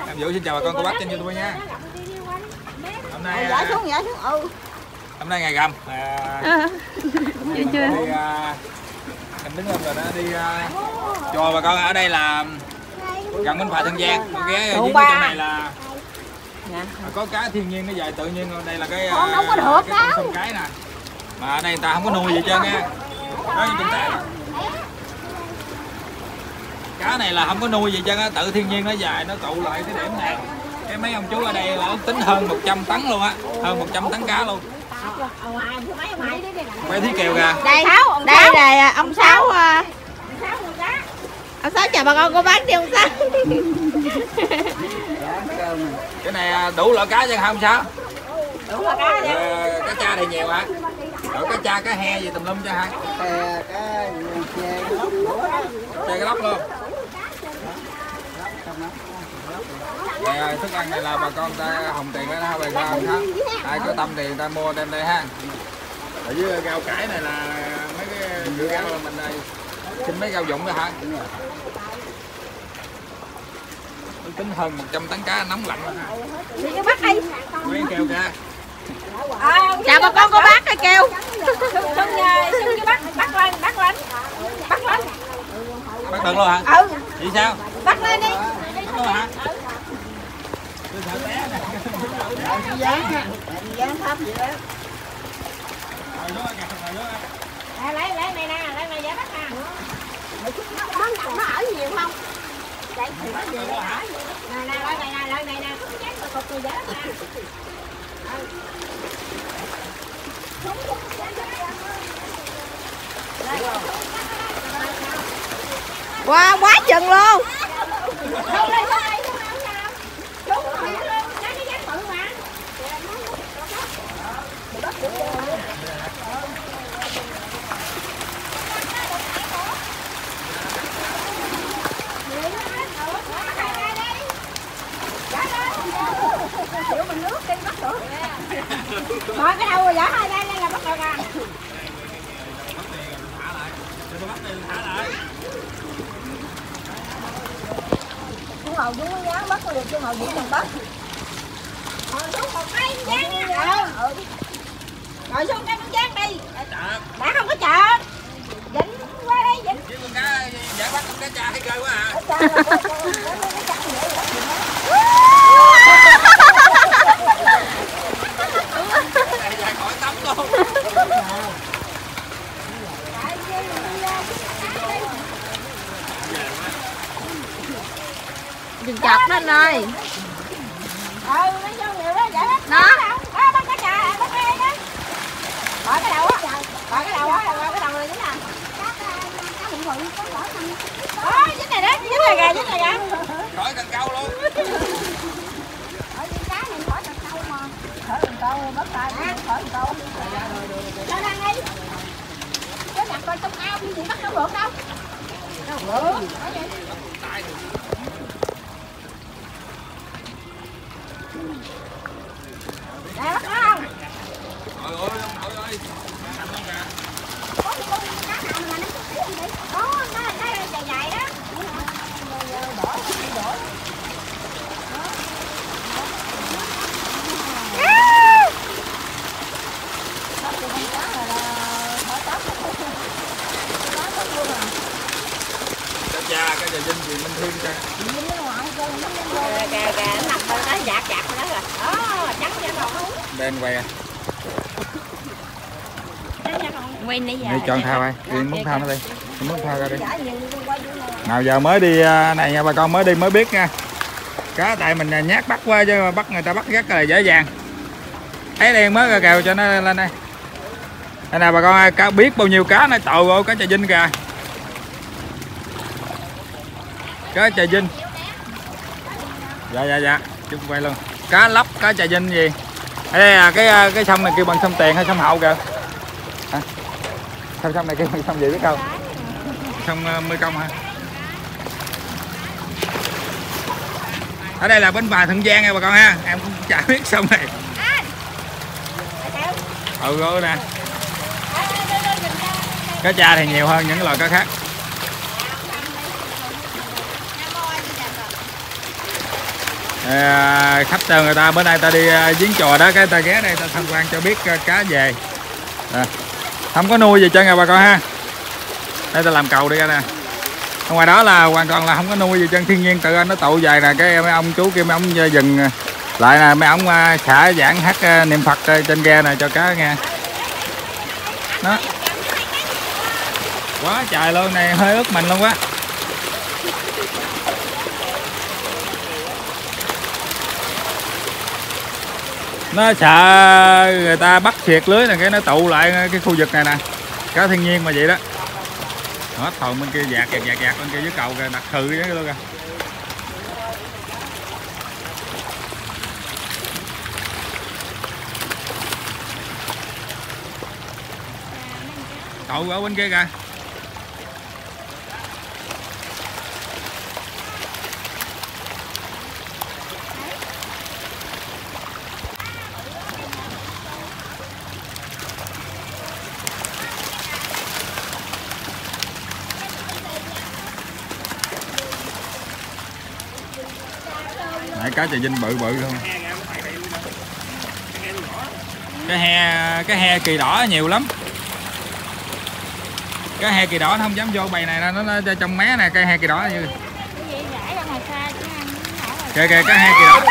Em Vũ xin chào bà con cô bác trên YouTube nha. Hôm nay hôm nay ngày rằm chưa em đứng lên rồi đó đi cho bà con ở đây là gần bến phà Tân Giang. Ghé dưới cái chỗ này là có cá thiên nhiên nó dài tự nhiên. Đây là cái con sông cái nè, mà ở đây người ta không có nuôi gì trơn nha. Đó như cá này là không có nuôi gì trơn á, tự thiên nhiên nó dài nó tụ lại cái điểm này. Cái mấy ông chú ở đây là tính hơn 100 tấn luôn á, hơn 100 tấn cá luôn. Quay Thí Kiều kìa. Đây là ông Sáu. Ông Sáu chào bà con cô bác đi ông Sáu. Cái này đủ loại cá chứ không sao. Đủ loại cá vậy. Cá cha này nhiều hả? Rồi cá cha, cá he gì tùm lum cho hả? Chê cái lóc luôn. Thức ăn này là bà con ta hồng tiền đó ha, bà con ha. Ai có tâm thì người ta mua đem đây ha. Ở dưới rau cải này là mấy cái rau là mình này xin mấy rau dụng đó hả? Tính hơn 100 tấn cá nóng lạnh. Đi cái bắt đi. Quen kêu kìa. Chào bà con cô bác hay kêu. Xưng bắt lên. Bắt được luôn hả? Ừ. Vậy sao? Bắt lên đi. Bắt luôn hả? Tôi sợ té nè. Dán thấp vậy đó. Lấy này nè, lấy này giá bắt nè. Nó ở nhiều không? Đây thì có gì đây hả? Nè, lấy này nè, không chén tôi cục tôi giá nè. Wow, quá chừng luôn. Rồi cái đầu rồi giả hai đây là bắt được à. Chú Hầu chú mới nhớ bắt được, chú Hầu chỉ cần bắt. Rồi xuống một cái chén nha. Rồi xuống cái chén đi. Đã không có chợ. Dính qua đây dính. Chứ con cá dễ bắt con cá cha thấy ghê quá à. Dài khỏi tắm luôn. Đừng chọc nó anh ơi. Mấy vô nhiều đó vậy đó. Đó. Bắt cá trà, bắt đây đó. Bỏ cái đầu á. Bỏ cái đầu á, cái đầu này dính nè. Đó, dính này đó, dính này kìa. Khỏi cần câu luôn. Cá này khỏi cần câu mà. Khỏi cần câu, bắt tay, khỏi cần câu. Cho đang đi. Cái đặt coi trong ao gì bắt đâu được đâu. Đâu được. Nè bắt nó không? Trời ơi, ông nội ơi. Nằm luôn kìa. Có cái con cá nào mà nó chút xíu vậy? Đó, nó dài dài đó. Đổ. Cá cha, cá trà vinh thì Minh Thiên kìa. Kìa, nó nằm bên đó dạt bên đó rồi. Đó, trắng vậy rồi. Đen què. Quên nãy giờ. Đi chọn thao ai, đi muốn thao nó đi. Muốn thao ra đi. Nào giờ mới đi này nha bà con, mới đi mới biết nha. Cá tại mình nhát bắt qua chứ bắt người ta bắt rất là dễ dàng. Thấy đen mới ra kèo cho nó lên đây. Đây nè bà con ơi, cá biết bao nhiêu cá này, trời ơi cá trà vinh kìa. Cá trà vinh. Dạ, chúng quay luôn. Cá lóc, cá trà vinh gì. Đây là cái sông này kêu bằng sông Tiền hay sông Hậu kìa. Hả? Sông này kêu bằng sông gì biết không? Sông Mê Công hả? Ở đây là bến phà Thuận Giang nha bà con ha. Em cũng chả biết sông này. Ừ nè. Cá cha thì nhiều hơn những loại cá khác. khách người ta bữa nay ta đi giếng chùa đó, cái ta ghé đây ta tham quan cho biết cá về. Không có nuôi gì trơn bà con ha. Đây ta làm cầu đi ra nè. Ở ngoài đó là hoàn toàn là không có nuôi gì trơn, thiên nhiên tự nó tụ về nè, cái mấy ông chú kia mấy ông dừng lại nè, mấy ông xả giảng hát niệm Phật trên ghe nè cho cá nghe. Đó. Quá trời luôn, này hơi ướt mình luôn quá. Nó sợ người ta bắt xiệt lưới này cái nó tụ lại cái khu vực này nè. Cá thiên nhiên mà vậy đó. Hết hồn bên kia dạt bên kia dưới cầu kìa, đặt khừ với luôn kìa. Tụ ở bên kia kìa. Nãy cá trà vinh bự bự luôn. Cái he kỳ đỏ nhiều lắm. Cái he kỳ đỏ nó không dám vô bầy này, nó trong mé nè, cây he kỳ đỏ như. Kìa kìa cái he kỳ đỏ.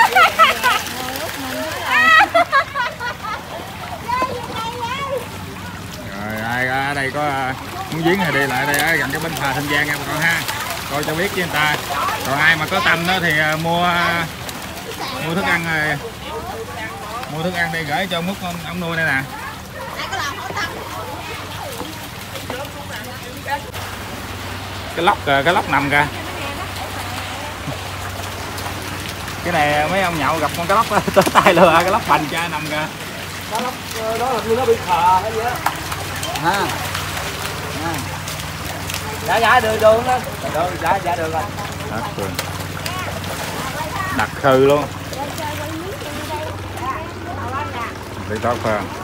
Rồi ai ở đây có muốn giếng thì đi lại đây gần cái bến phà Thanh Giang nha bà con ha. Coi cho biết với người ta. Còn ai mà có tâm đó thì mua thức ăn rồi. Mua thức ăn đi gửi cho Múc ông nuôi đây nè. Cái lóc nằm kìa. Cái này mấy ông nhậu gặp con cá lóc tới tay luôn à, cái lóc bành cha nằm kìa. Cá lóc đó là như nó bị khờ hay gì á. Ha. Dạ được đó. Dạ được rồi. Đặt khừ luôn. Đi tốt phải không?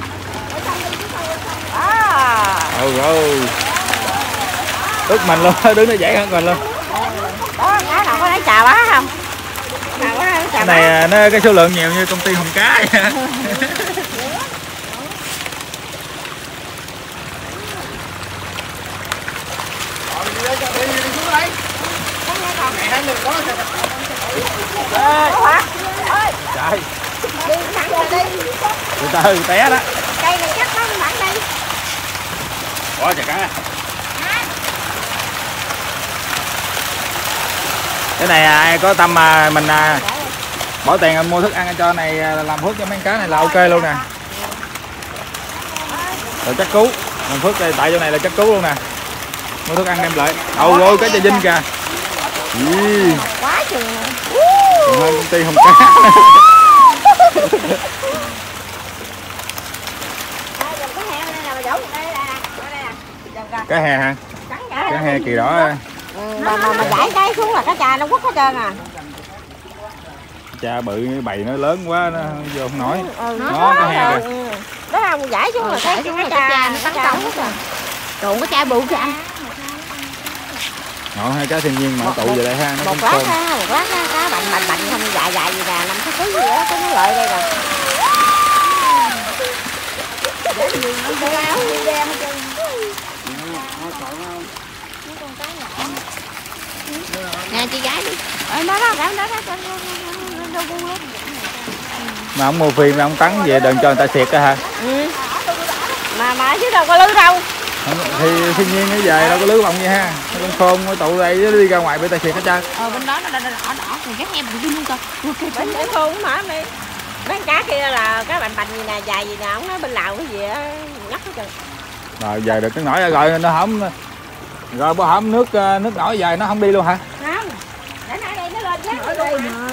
Ướt mình luôn, đứng nó dãy hơn mình luôn. Đó, cá nào có lấy trà bá không? Cái này nó cái số lượng nhiều như công ty Hồng Cá vậy. Trời. Đi thẳng ra đi. Từ từ té đó. Cây này chắc nó thẳng đi. Quá trời cá. Cái này ai có tâm mà mình bỏ tiền mua thức ăn cho này làm phước cho mấy cá này là ok luôn nè. Rồi chắc cứu. Làm phước đây tại chỗ này là chắc cứu luôn nè. Mua thức ăn đem lại. Ôi cá trà vinh kìa. Quá chừng. Còn hơn công ty Hồng Cá. Cá he hả? Cá he kỳ đỏ. Mà giải cái xuống là cá trà nó quất hết trơn à. Cha bự bầy nó lớn quá nó vô không nổi. Nó cá he kìa. Đó không giải xuống là cái trà nó tấn công hết rồi. Trộn cái chai bự kìa anh. Ngộ hai cá thiên nhiên mà tụ về đây ha, nó một lát cá bành không dài gì nè, 5 kg gì đó, có nó lợi đây nè. Nè chị gái đi. Đó. Mà ông mua phim ông tắn về đừng cho người ta xịt đó hả? Ừ. Mà chứ đâu có lưới đâu. Thì thiên nhiên nó về đâu có lưới bọng vậy ha. Con khôn nó tụ đây đi ra ngoài bị ta xịt hết trơn. Bên đó nó đỏ rồi các em đi luôn cơ. Bên cái khôn mà mày. Mấy cá kia là cá bành gì nè, dài gì nè, không nói bên Lào cái gì á, nhắc hết trơn. Rồi về được cái nổi rồi nó không. Rồi bữa hổm nước nổi dài nó không đi luôn hả? Không. Để nãy đây nó lên giác ở đây mà.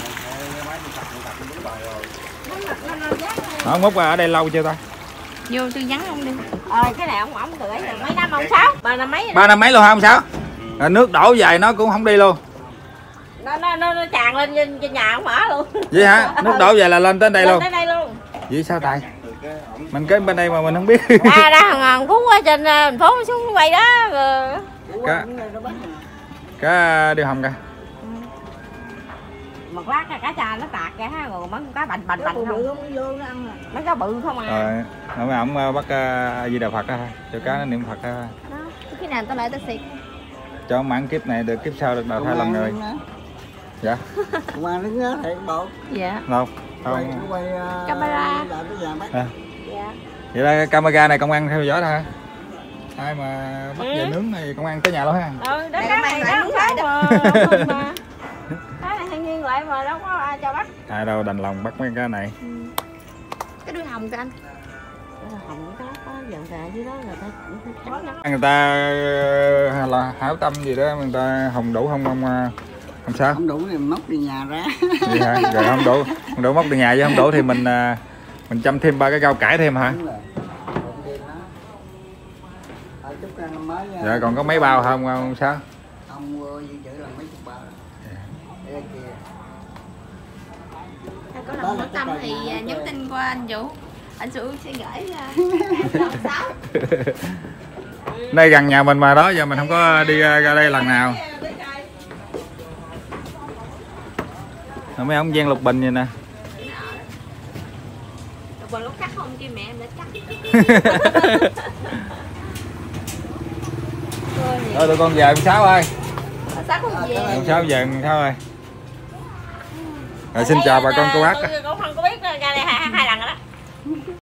Ông Múc ở đây lâu chưa ta? Vô tư vấn không đi. Cái này ông gửi rồi mấy năm ông Sáu? 3 năm mấy rồi. 3 năm mấy luôn hả ông Sáu? Rồi nước đổ dài nó cũng không đi luôn. Nó tràn lên trên nhà ông mở luôn. Vậy hả? Nước đổ về là lên tới đây luôn. Tới đây luôn. Vậy sao tại? Mình cái bên đây mà mình không biết. Ra Phú ở trên thành phố xuống quay đó rồi. Cá điêu hồng kìa. một lát cá cha nó tạt ra ha, rồi mấy con cá bành không mấy cá bự không à. Rồi mấy ổng bắt A Di Đà Phật á, cho cá nó niệm Phật á. Đó, khi nào tao lại tao xịt. Cho mãn kiếp này được kiếp sau được đào thai lần người. Dạ. Công an đứng đó thiệt bộ. Dạ. Đâu? Không. Quay Camera. À. Dạ. Vậy là camera này công an theo dõi thôi hả? Ai mà bắt về nướng thì công an tới nhà luôn ha. Ừ, đó cái này nó mà. Cái này thiên nhiên lại mà đâu có ai cho bắt. Ai đâu đành lòng bắt mấy cái này. Cái đuôi hồng kìa anh. Hồng có dần ra dưới đó người ta cũng trắng lắm. Người ta là hảo tâm gì đó, người ta hồng đủ không sao? Không đủ thì móc đi nhà ra. Vậy hả? Rồi không đủ móc từ nhà, chứ không đủ thì mình chăm thêm 3 cái rau cải thêm hả? Đúng rồi. Chúc ra năm mới. Dạ còn có mấy bao không sao? Ông dự trữ là mấy chục bao. Đây kìa. Có lòng hảo tâm thì nhắn tin qua anh Vũ. Anh Vũ sẽ gửi Đây gần nhà mình mà đó, giờ mình không có đi ra đây lần nào. Mấy ông gian lục bình vậy nè. Còn lúc cắt không kia mẹ em đã cắt. Thôi tụi con về ông Sáu ơi. Sao không về? Ông Sáu về ông Sáu ơi. Rồi xin chào bà con cô bác. Con không có biết ra đây 2 lần rồi đó.